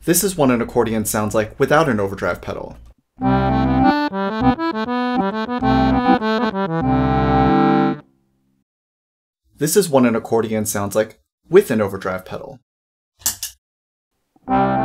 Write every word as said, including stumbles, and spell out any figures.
This is what an accordion sounds like without an overdrive pedal. This is what an accordion sounds like with an overdrive pedal.